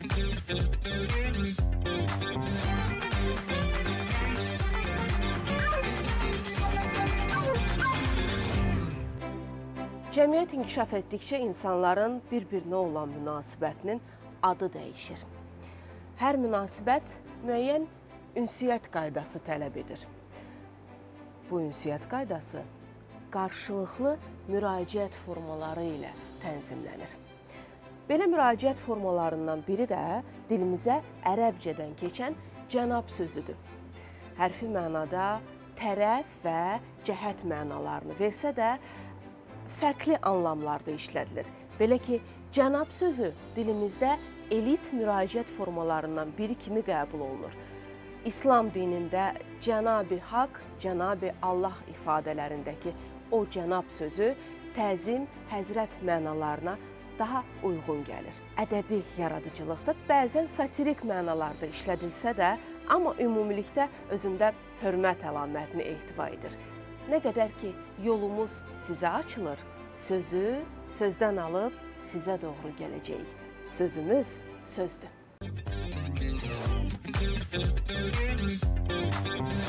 Cəmiyyət inkişaf etdikcə insanların bir-birinə olan münasibətinin adı dəyişir. Hər münasibət müəyyən ünsiyyət qaydası tələb edir. Bu ünsiyyət qaydası qarşılıqlı müraciət formaları ilə tənzimlənir. Belə müraciət formalarından biri də dilimizə ərəbcədən keçən cənab sözüdür. Hərfi mənada tərəf və cəhət mənalarını versə də, fərqli anlamlarda işlədilir. Belə ki, cənab sözü dilimizdə elit müraciət formalarından biri kimi qəbul olunur. İslam dinində Cənab-ı Haq, Cənab-ı Allah ifadələrindəki o cənab sözü təzim, həzrət mənalarına daha uyğun gəlir. Ədəbi yaradıcılıqda bəzən satirik mənalarda işlədilsə də, amma ümumilikdə özündə hörmət əlamətini ehtiva edir. Nə qədər ki, yolumuz sizə açılır, sözü sözdən alıb sizə doğru gələcəyik. Sözümüz sözdür.